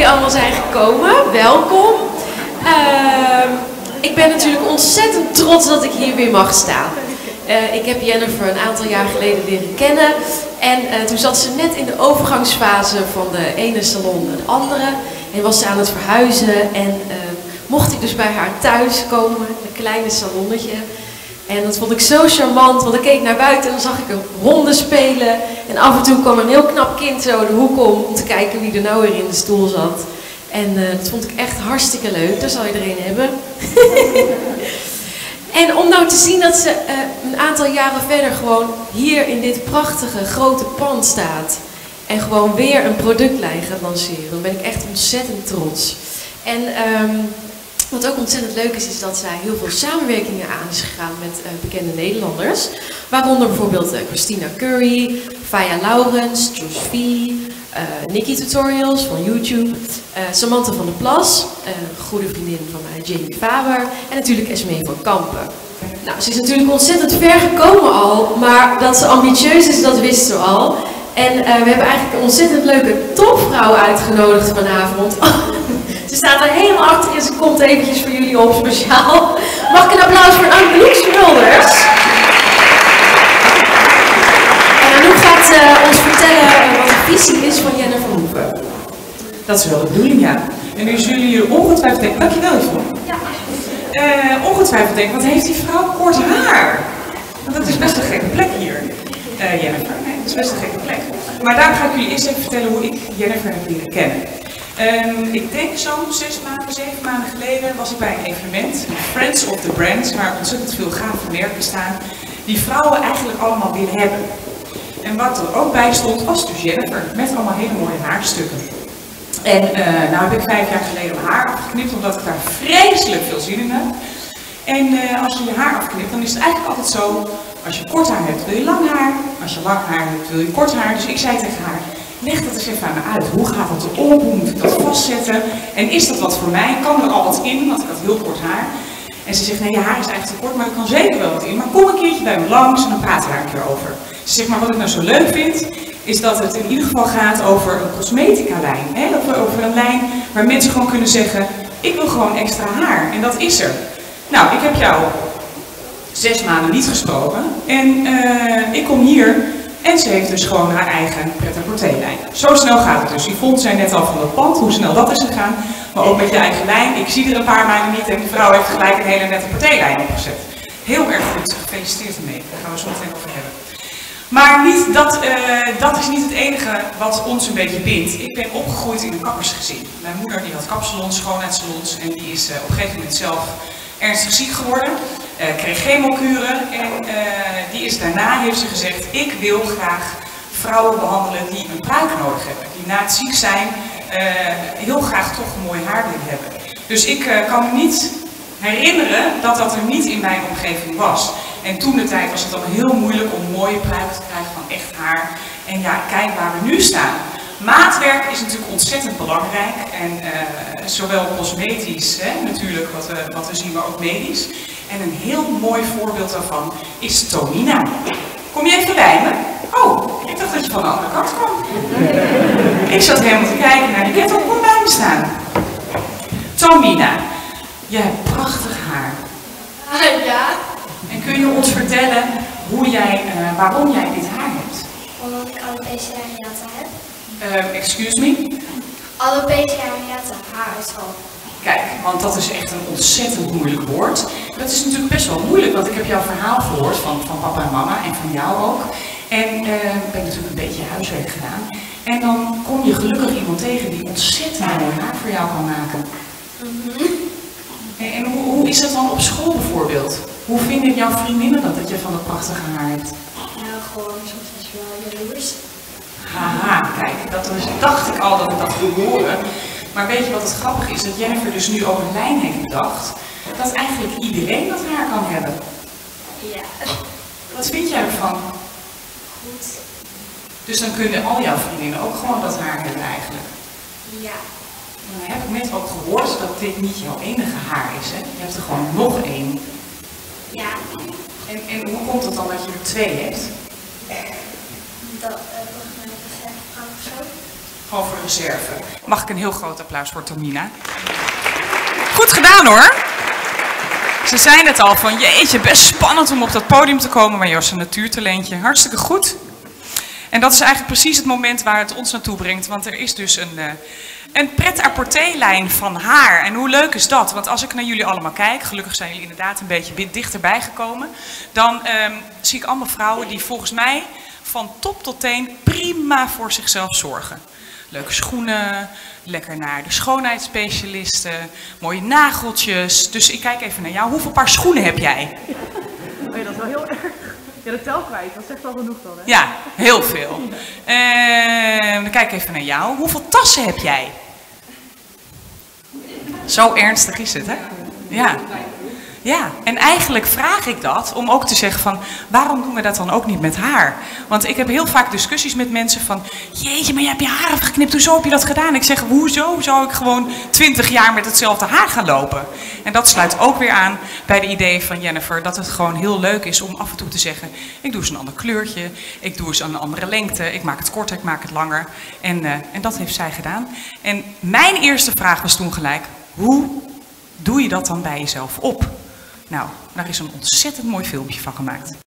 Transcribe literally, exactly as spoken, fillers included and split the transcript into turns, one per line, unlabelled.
jullie allemaal zijn gekomen. Welkom. Uh, ik ben natuurlijk ontzettend trots dat ik hier weer mag staan. Uh, ik heb Jennifer een aantal jaar geleden leren kennen. En uh, toen zat ze net in de overgangsfase van de ene salon naar de andere. En was ze aan het verhuizen. En uh, mocht ik dus bij haar thuis komen, een kleine salonnetje. En dat vond ik zo charmant, want ik keek naar buiten en dan zag ik een honden spelen. En af en toe kwam een heel knap kind zo de hoek om, om te kijken wie er nou weer in de stoel zat. En uh, dat vond ik echt hartstikke leuk, daar zal je er een hebben. En om nou te zien dat ze uh, een aantal jaren verder gewoon hier in dit prachtige grote pand staat. En gewoon weer een productlijn gaat lanceren, dan ben ik echt ontzettend trots. En um, wat ook ontzettend leuk is, is dat zij heel veel samenwerkingen aan is gegaan met uh, bekende Nederlanders. Waaronder bijvoorbeeld uh, Christina Curry, Faya Laurens, Josh V, uh, Nikki Tutorials van YouTube, uh, Samantha van der Plas, uh, een goede vriendin van mij, Jamie Faber en natuurlijk Esmee van Kampen. Nou, ze is natuurlijk ontzettend ver gekomen al, maar dat ze ambitieus is, dat wisten we al. En uh, we hebben eigenlijk een ontzettend leuke topvrouw uitgenodigd vanavond. Ze staat er helemaal achter en ze komt eventjes voor jullie op speciaal. Mag ik een applaus voor Anouk Smulders? En Anouk gaat uh, ons vertellen wat de visie is van Jennifer Hoeven.
Dat is wel de bedoeling, ja. En nu zullen jullie ongetwijfeld denken, dankjewel Yvonne. Ja. Uh, ongetwijfeld denken, wat heeft die vrouw kort haar? Want dat is best een gekke plek hier. Uh, Jennifer, nee, dat is best een gekke plek. Maar daarom ga ik jullie eerst even vertellen hoe ik Jennifer heb leren kennen. Um, ik denk zo'n zes maanden, zeven maanden geleden was ik bij een evenement, Friends of the Brands, waar ontzettend veel gave merken staan, die vrouwen eigenlijk allemaal willen hebben. En wat er ook bij stond, was dus Jennifer, met allemaal hele mooie haarstukken. En uh, nou heb ik vijf jaar geleden mijn haar afgeknipt, omdat ik daar vreselijk veel zin in heb. En uh, als je je haar afknipt, dan is het eigenlijk altijd zo, als je kort haar hebt, wil je lang haar. Als je lang haar hebt, wil je kort haar. Dus ik zei tegen haar, leg dat eens even aan me uit. Hoe gaat dat erop? Hoe moet ik dat vastzetten? En is dat wat voor mij? Kan er al wat in? Want ik had heel kort haar. En ze zegt, nee, je haar is eigenlijk te kort, maar er kan zeker wel wat in. Maar kom een keertje bij me langs en dan praten we daar een keer over. Ze zegt, maar wat ik nou zo leuk vind, is dat het in ieder geval gaat over een cosmetica lijn. Hè? Over, over een lijn waar mensen gewoon kunnen zeggen, ik wil gewoon extra haar. En dat is er. Nou, ik heb jou zes maanden niet gesproken. En uh, ik kom hier. En ze heeft dus gewoon haar eigen pret-à-porter-lijn. Zo snel gaat het dus. Yvonne zei net al van het pand, hoe snel dat is gegaan. Maar ook met je eigen lijn. Ik zie er een paar maanden niet en die vrouw heeft gelijk een hele nette porter-lijn opgezet. Heel erg goed. Gefeliciteerd ermee. Daar gaan we zo meteen over hebben. Maar niet dat, uh, dat is niet het enige wat ons een beetje bindt. Ik ben opgegroeid in een kappersgezin. Mijn moeder die had kapsalons, schoonheidssalons. En die is uh, op een gegeven moment zelf ernstig ziek geworden. Uh, kreeg chemokuren en uh, die is daarna, heeft ze gezegd, ik wil graag vrouwen behandelen die een pruik nodig hebben. Die na het ziek zijn uh, heel graag toch een mooi haar willen hebben. Dus ik uh, kan me niet herinneren dat dat er niet in mijn omgeving was. En toen de tijd was het dan heel moeilijk om mooie pruiken te krijgen van echt haar. En ja, kijk waar we nu staan. Maatwerk is natuurlijk ontzettend belangrijk en uh, zowel cosmetisch, hè, natuurlijk wat we, wat we zien, maar ook medisch. En een heel mooi voorbeeld daarvan is Tomina. Kom je even bij me? Oh, ik dacht dat je van de andere kant kwam. Ik zat helemaal te kijken naar die kettle, kom bij me staan. Tomina, jij hebt prachtig haar.
Uh, ja.
En kun je ons vertellen hoe jij, uh, waarom jij dit haar hebt?
Omdat ik alopecia areata heb.
Uh, excuse me?
Alopecia areata, haaruitval.
Kijk, want dat is echt een ontzettend moeilijk woord. Dat is natuurlijk best wel moeilijk, want ik heb jouw verhaal gehoord van, van papa en mama en van jou ook. En uh, ik heb natuurlijk een beetje huiswerk gedaan. En dan kom je gelukkig iemand tegen die ontzettend mooi haar voor jou kan maken.
Mm-hmm.
En, en hoe, hoe is dat dan op school bijvoorbeeld? Hoe vinden jouw vriendinnen dat, dat je van dat prachtige haar hebt?
Nou, gewoon soms is wel jaloers.
Haha, kijk, dat was, dacht ik al dat ik dat wil horen. Maar weet je wat het grappige is? Dat Jennifer dus nu ook een lijn heeft bedacht. Dat eigenlijk iedereen dat haar kan hebben.
Ja.
Wat vind jij ervan?
Goed.
Dus dan kunnen al jouw vriendinnen ook gewoon dat haar hebben eigenlijk.
Ja.
Dan heb ik net ook gehoord dat dit niet jouw enige haar is, hè? Je hebt er gewoon nog één.
Ja.
En, en hoe komt het dan dat je er twee hebt?
Dat, uh, volgens mij is het of zo.
Gewoon voor de reserve. Mag ik een heel groot applaus voor Tomina? Goed gedaan hoor! Ze zei net al van, jeetje, best spannend om op dat podium te komen, maar Jos, een natuurtalentje, hartstikke goed. En dat is eigenlijk precies het moment waar het ons naartoe brengt, want er is dus een, uh, een pret-à-porter-lijn van haar. En hoe leuk is dat? Want als ik naar jullie allemaal kijk, gelukkig zijn jullie inderdaad een beetje dichterbij gekomen, dan um, zie ik allemaal vrouwen die volgens mij van top tot teen prima voor zichzelf zorgen. Leuke schoenen, lekker naar de schoonheidsspecialisten, mooie nageltjes. Dus ik kijk even naar jou. Hoeveel paar schoenen heb jij?
Oh ja, dat is wel heel erg. Ja, de tel kwijt, dat zegt al genoeg dan, hè?
Ja, heel veel. Uh, dan kijk ik even naar jou. Hoeveel tassen heb jij? Zo ernstig is het, hè? Ja. Ja, en eigenlijk vraag ik dat om ook te zeggen van, waarom doen we dat dan ook niet met haar? Want ik heb heel vaak discussies met mensen van, jeetje, maar je hebt je haar afgeknipt, hoezo heb je dat gedaan? Ik zeg, hoezo zou ik gewoon twintig jaar met hetzelfde haar gaan lopen? En dat sluit ook weer aan bij de idee van Jennifer, dat het gewoon heel leuk is om af en toe te zeggen, ik doe eens een ander kleurtje, ik doe eens een andere lengte, ik maak het korter, ik maak het langer. En, uh, en dat heeft zij gedaan. En mijn eerste vraag was toen gelijk, hoe doe je dat dan bij jezelf op? Nou, daar is een ontzettend mooi filmpje van gemaakt.